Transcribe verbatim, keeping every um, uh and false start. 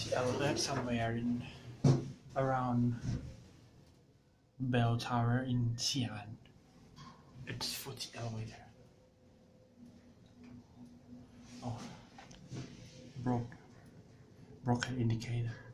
the elevator somewhere in around Bell Tower in Xi'an. It's Fuji elevator. Oh, broke, broken indicator.